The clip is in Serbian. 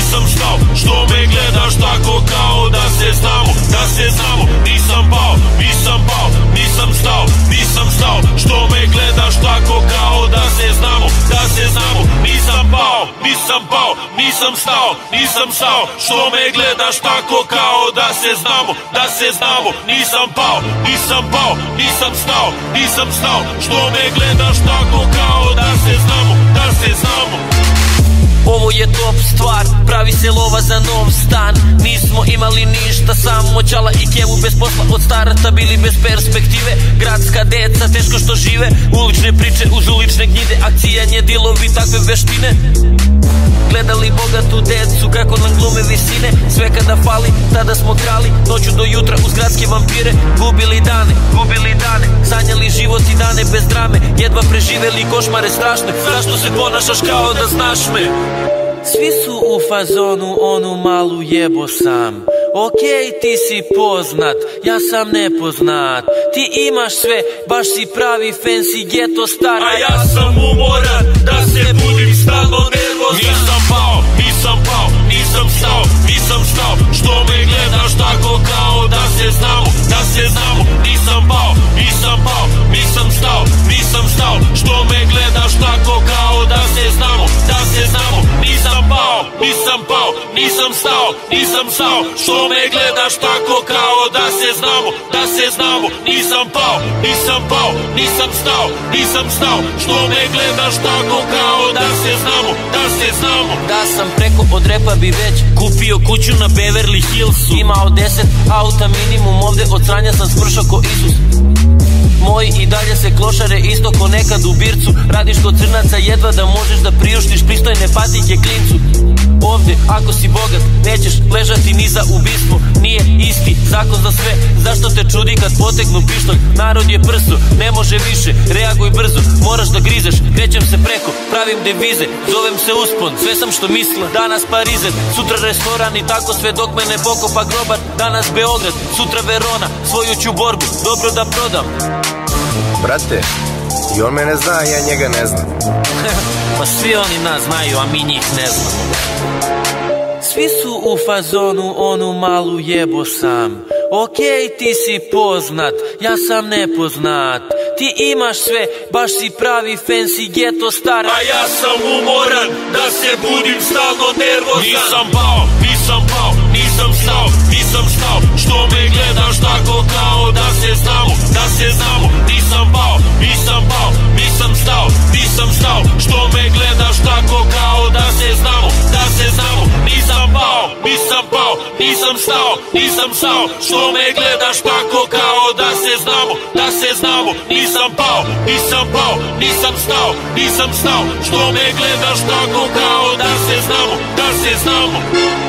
nisam stao. Što me gledaš tako kao da se znamo, da se znamo. Nisam pao, nisam pao, nisam stao, nisam stao. Što me gledaš tako kao da se znamo, da se znamo. Nisam pao, nisam pao, nisam stao, nisam stao. Što me gledaš tako kao da se znamo, da se znamo. Nisam pao, nisam pao, nisam stao, nisam stao. Što me gledaš tako kao da se znamo, da se znamo. Ovo je top stvar, pravi se lova za nov stan. Nismo imali ništa, samo čala i kevu bez posla. Od starta bili bez perspektive, gradska deca teško što žive. Ulične priče uz ulične gnjide, akcijanje, dilovi, takve veštine. Gledali bogatu decu kako nam glume visine. Sve kada fali, tada smo krali. Noću do jutra uz gradske vampire. Gubili dane, sanjali život i dane bez drame. Jedva preživeli košmare strašne. Zašto se ponašaš kao da znaš me? Svi su u fazonu, onu malu jebo sam. Okej, ti si poznat, ja sam nepoznat. Ti imaš sve, baš si pravi fancy geto star. A ja sam umoran, da se budim stalno nervozan. Nisam pao, nisam pao, nisam stao, nisam stao. Što me gledaš tako kao da se znamo, da se znamo. Nisam pao, nisam pao, nisam stao, nisam stao. Što me gledaš tako kao da se znamo, da se znamo. Nisam pao, nisam pao, nisam stao, nisam stao. Što me gledaš tako kao da se znamo, da se znamo. Nisam pao, nisam pao, nisam stao, nisam stao. Što me gledaš tako kao da se znamo, da se znamo. Da sam preko od repa bi već kupio kuću na Beverly Hillsu. Imao 10 auta minimum, ovde od sranja sam smršao ko Isus. Moji i dalje se klošare isto ko nekad u Bircu. Radiš kod crnaca jedva da možeš da priuštiš pristojne patike klincu. Ovde, ako si bogat, nećeš ležati ni za ubistvo. Nije isti zakon za sve, zašto te čudi kad potegnu pištolj? Narod je brzo, ne može više, reaguj brzo. Moraš da grizeš, krećem se preko, pravim devize. Zovem se uspon, sve sam što mislim. Danas Parizer, sutra restoran i tako sve dok me ne pokopa grobar. Danas Beograd, sutra Verona, svoju ću borbu dobro da prodam. Brate, i on mene zna, ja njega ne znam. Pa svi oni nas znaju, a mi njih ne znamo. Svi su u fazonu, onu malu jebo sam. Okej, ti si poznat, ja sam nepoznat. Ti imaš sve, baš si pravi fancy geto star. A ja sam umoran, da se budim stalno nervozan. Nisam pao, nisam pao, nisam stao, nisam stao. Što me gledaš tako kao da se znamo, da se znamo. Nisam pao, nisam pao, nisam stao, nisam stao. Što me gledaš tako kao da se znamo, da se znamo. Nisam pao, nisam pao, nisam stao, nisam stao. Što me gledaš tako kao da se znamo, da se znamo. Nisam pao, nisam pao, nisam stao, nisam stao. Što me gledaš tako kao da se znamo, da se znamo.